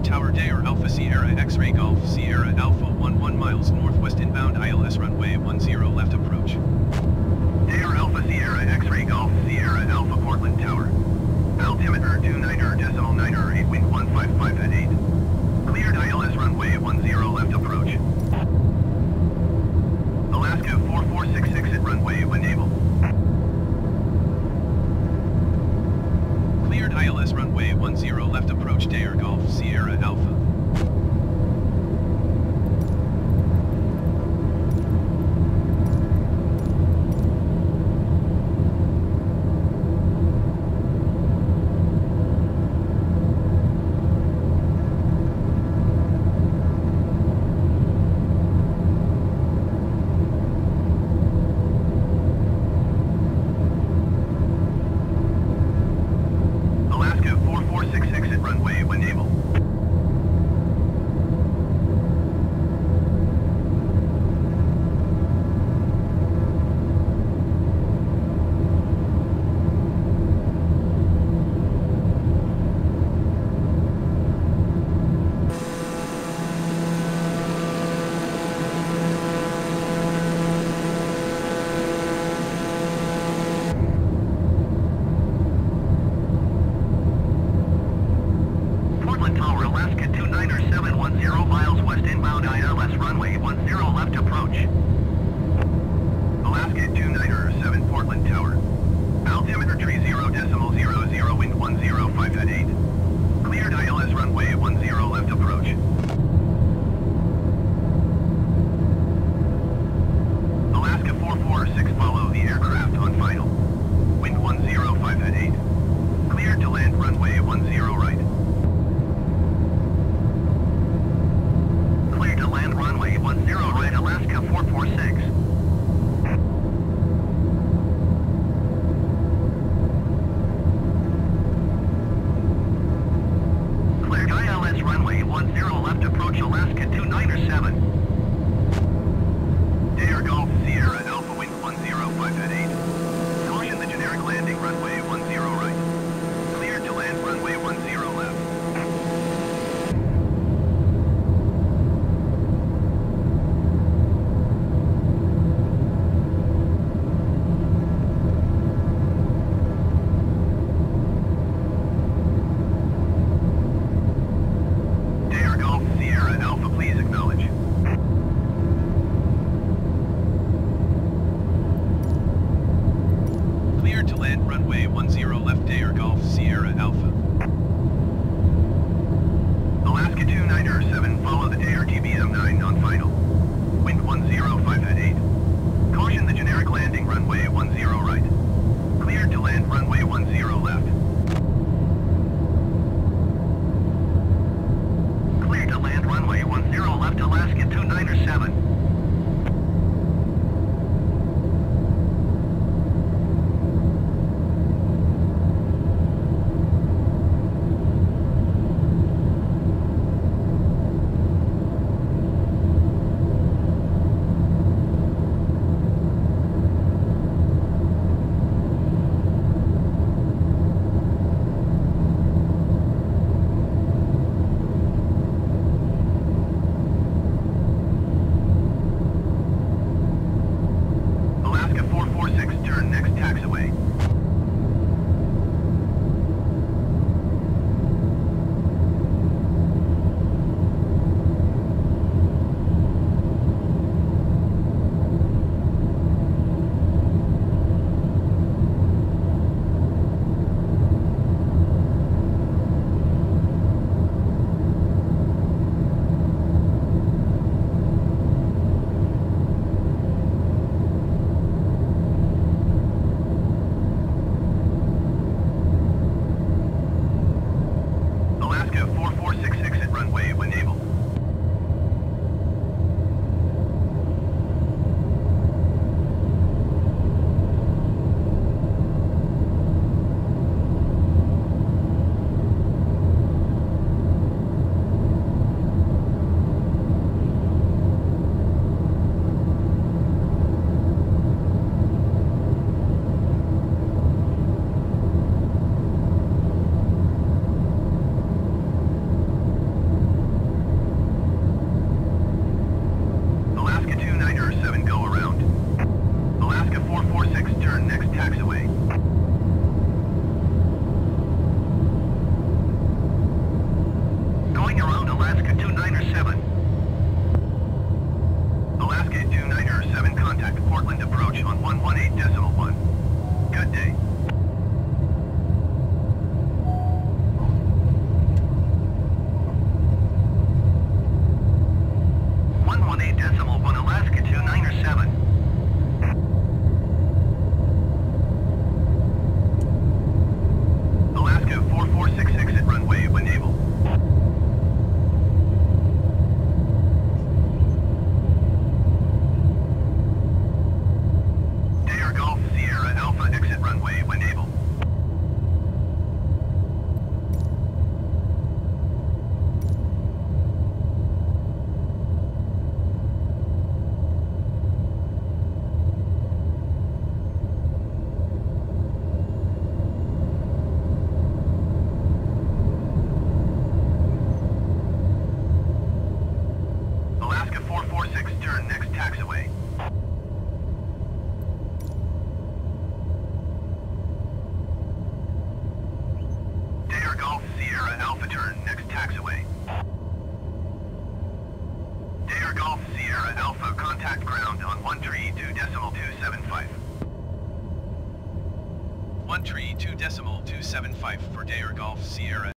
Tower Dair Alpha Sierra X-Ray Golf Sierra Alpha 11 miles northwest inbound ILS runway 10 left approach. Dair Alpha Sierra X-Ray Golf Sierra Alpha Portland Tower. Altimeter 29.9 wind 155 at 8. Cleared ILS runway 10 left approach. Alaska 4466 at runway when able. Cleared ILS runway 10 left approach Dair Golf Sierra Alpha. Alaska 4466 at runway when able. Portland Tower, Alaska 29710 miles west inbound ILS runway 10 left approach. Alaska 297 Portland Tower. Altimeter 30.00 wind 105 at 8. Cleared ILS runway 10 left approach. Alaska 446 follow the aircraft on final. Wind 105 at 8. Cleared to land runway 10 right. Cleared to land runway 10 right Alaska 446. Cleared ILS runway 10 left approach Alaska 297. Dair Golf Sierra Alpha wind 105 at 8. Caution the generic landing runway 10 right. Cleared to land runway 10 left. Dair Golf Sierra Alpha, please acknowledge. Dair Golf Sierra Alpha, contact ground on 132.275. 132.275 for Dair Golf Sierra.